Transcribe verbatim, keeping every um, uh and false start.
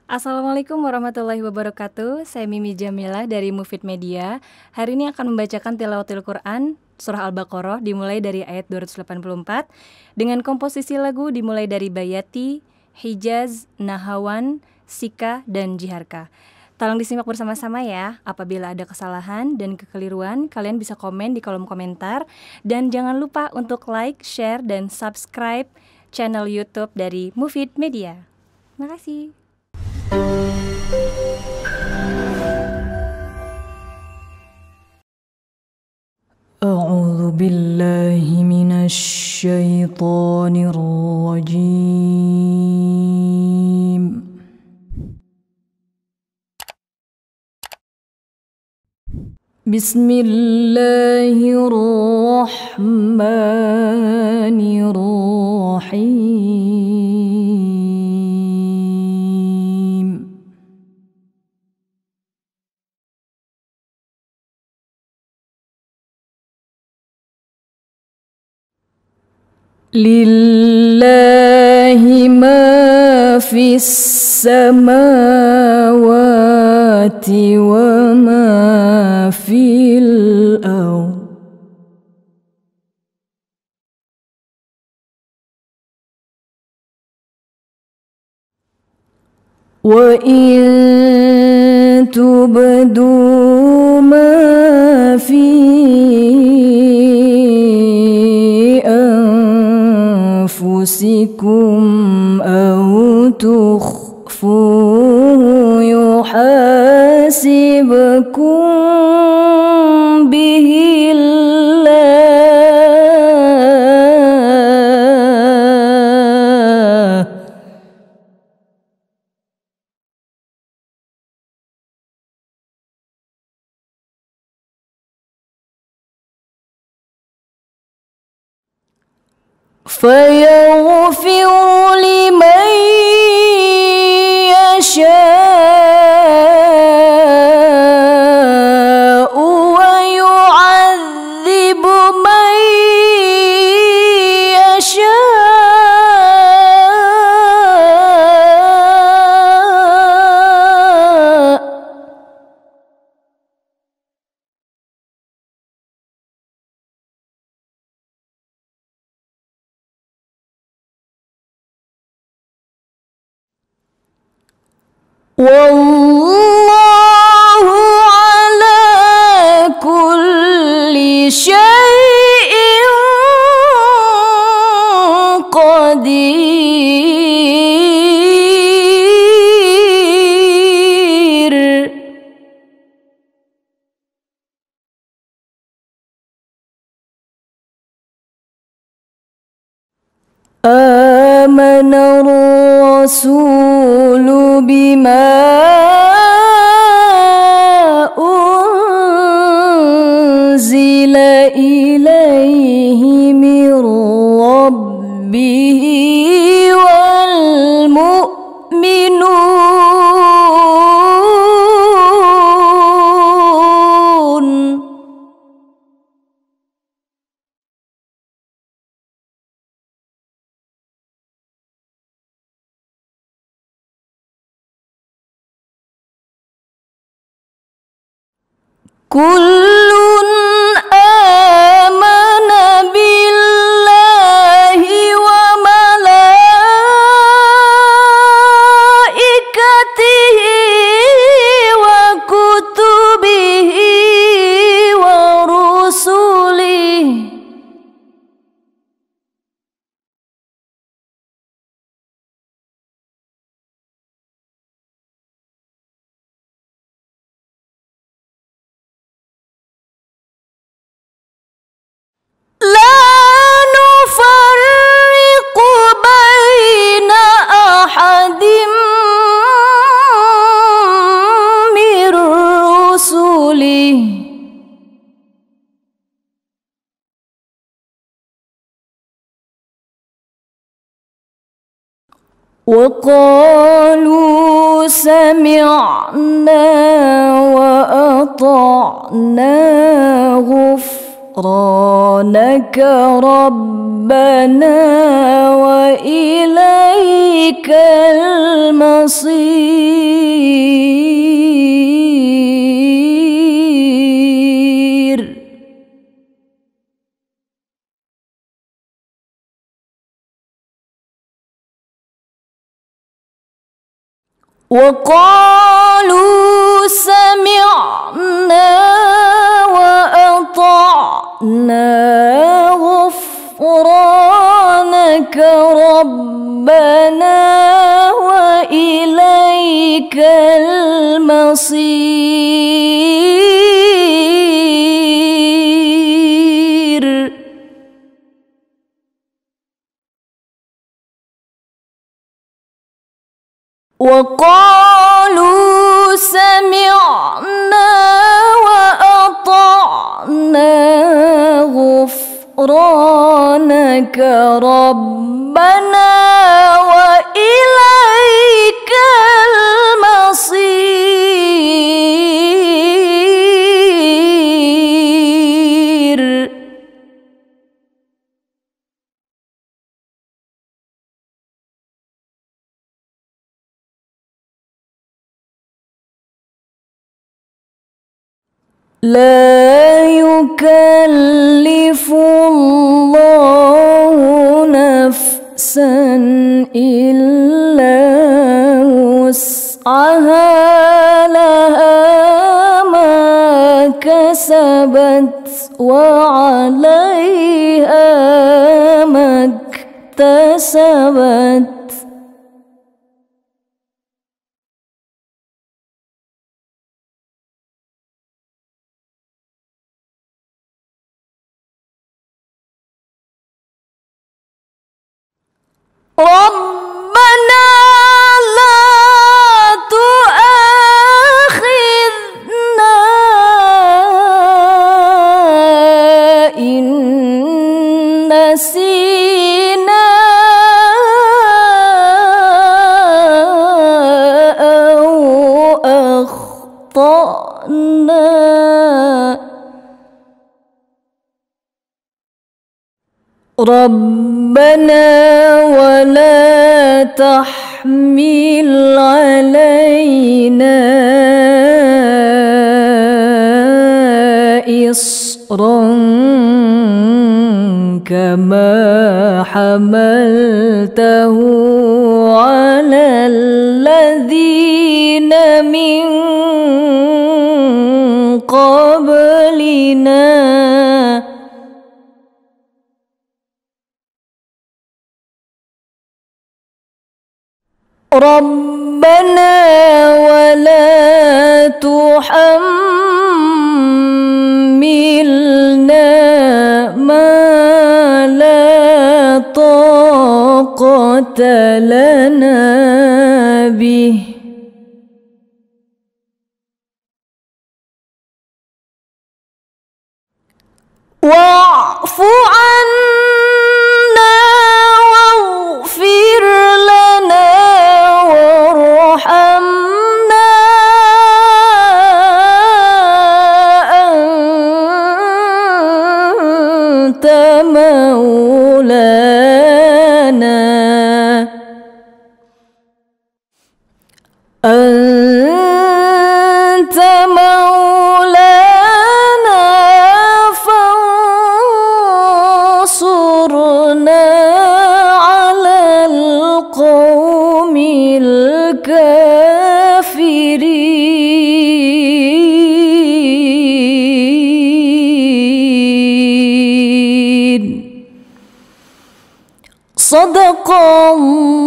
Assalamualaikum warahmatullahi wabarakatuh. Saya Mimi Jamila dari Mufid Media. Hari ini akan membacakan tilawatil Quran Surah Al-Baqarah dimulai dari ayat dua ratus delapan puluh empat dengan komposisi lagu dimulai dari Bayati, Hijaz, Nahawan, Sika, dan Jiharka. Tolong disimak bersama-sama ya. Apabila ada kesalahan dan kekeliruan, kalian bisa komen di kolom komentar. Dan jangan lupa untuk like, share, dan subscribe channel YouTube dari Mufid Media. Terima kasih. أعوذ بالله من الشيطان الرجيم بسم الله الرحمن الرحيم لله ما في السماوات وما في الأرض وإن تبدوا ما في أنفسكم أو تخفوه يحاسبكم به الله فيغفر لمن يشاء ويعذب من يشاء والله على كل شيء قدير آمن الرسول بما أنزل إليه من ربه والمؤمنون كل آمن بالله وملائكته وكتبه ورسله لا نفرق بين أحد من رسله وقالوا سمعنا وأطعنا غفرانك ربنا وإليك المصير وقالوا سمعنا وأطعنا غفرانك ربنا وإليك المصير. وقالوا سمعنا وأطعنا غفرانك ربنا وإليك المصير. لا يكلف الله نفسا إلا وسعها لها ما كسبت وعليها ما اكتسبت. ربنا لا تؤاخذنا إن نسينا أو أخطأنا. ربنا ولا تحمل علينا إصرا كما حملته على الذين من قبلنا. ربنا ولا تحملنا ما لا طاقة لنا به واعف عنا واغفر لنا وارحمنا أنت مولانا أنت مولانا فانصرنا على القوم الكافرين. صدق الله